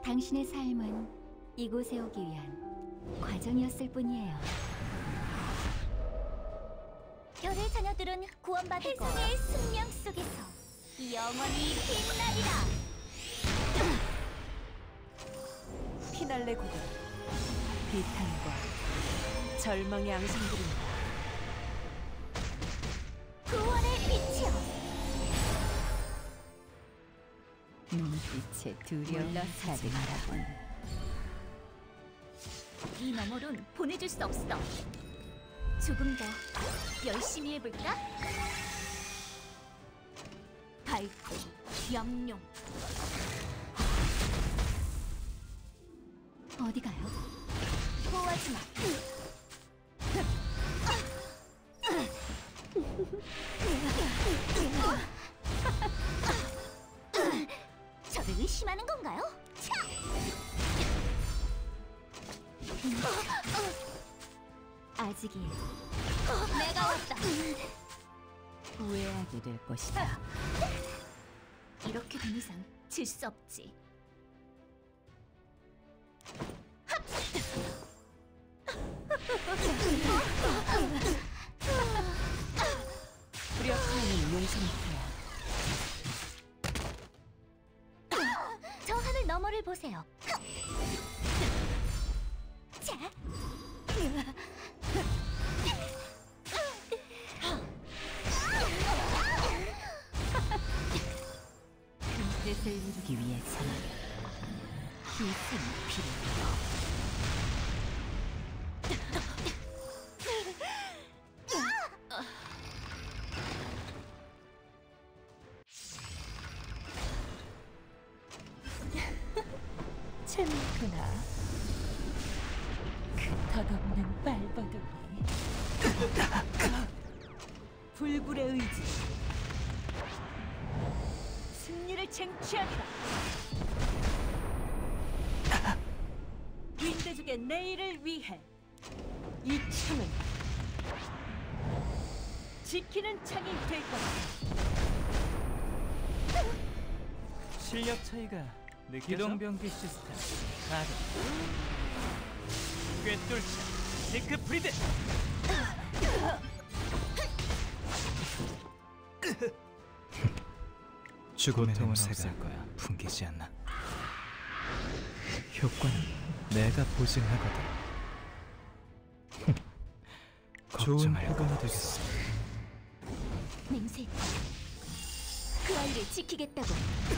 당신의 삶은 이곳에 오기 위한 과정이었을 뿐이에요. 별의 자녀들은 구원받을 거야. 혜성의 숙명 속에서 영원히 빛나리라. 피날레 곡은 비탄과 절망의 앙상들입니다. 구원의 빛이여. 눈빛에 두려워하지 마라. 이 너머론 보내줄 수 없어. 조금 더 열심히 해볼까? 밝고 영롱. 어디 가요? 포하지 마. 저를 의심하는 건가요? 차! 아직이에요. 내가 왔다. 후회하게 될 것이다. 이렇게 된 이상 질 수 없지. 불협화음은 용서못해요. 저 하늘 너머를 보세요. 자. 큰 뜻을 이루기 위해서는 희생이 필요해요. 재밌구나. 그 덧없는 발버둥이. 불굴의 의지. 승리를 쟁취하리라. 윈드족의 내일을 위해 이 창은 지키는 창이 될 것이다. 실력 차이가 느껴져? 기동병기 시스템 가동. 꿰뚫자 시크프리드. 죽음의 냄새가 풍기지 않나. 효과는 내가 보증하거든. 좋은 효과가 되겠어. 맹세. 그 아이를 지키겠다고.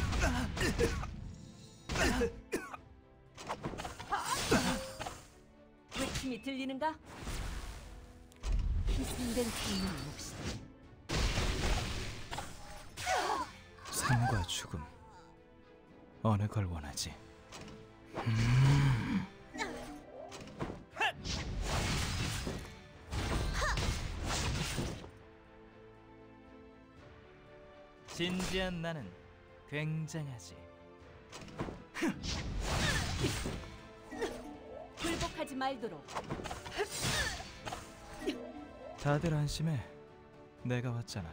외침이 들리는가? 희생된 생명의 몫이다. 삶과 죽음, 어느 걸 원하지? 진지한 나는 굉장하지. 굴복하지 말도록. 다들 안심해. 내가 왔잖아.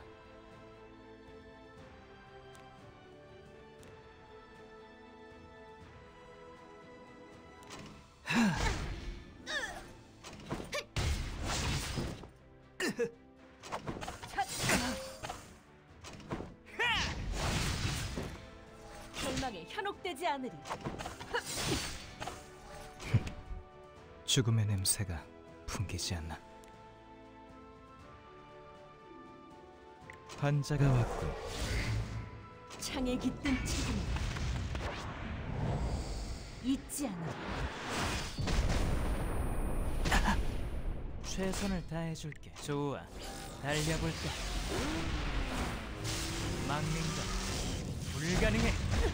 절망에 현혹되지 않으리. 죽음의 냄새가 풍기지 않나. 환자가 왔군. 창에 깃든 책임 잊지 않아. 최선을 다해줄게. 좋아, 달려볼까? 막는 건 불가능해.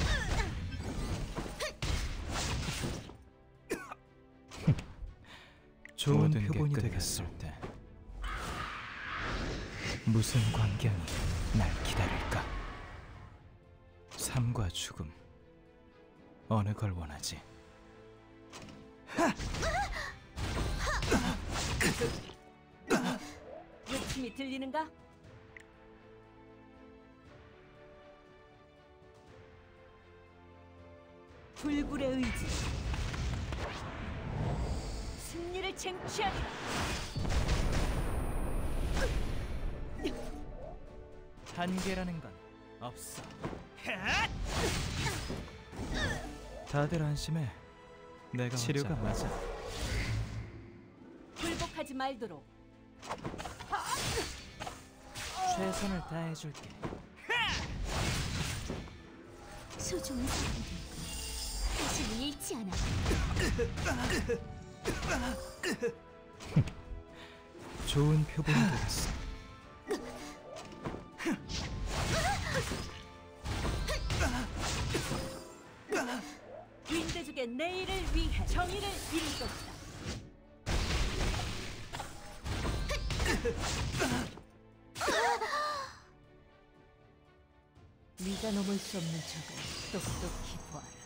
좋은 표본이 되겠을 때 무슨 광경이 날 기다릴까? 삶과 죽음, 어느 걸 원하지? 외침이 들리는가? 불굴의 의지. 승리를 쟁취하리라. 한계라는 건 없어. 다들 안심해. 내가 치료가 맞아. 굴복하지 말도록. 최선을 다해줄게. 소중한 사람들 다시는 잃지 않아. 좋은 표본이 되겠어. 윈드족의 내일을 위해 정의를 이룰 것이다. 네가 넘을 수 없는 적을 똑똑히 보아라.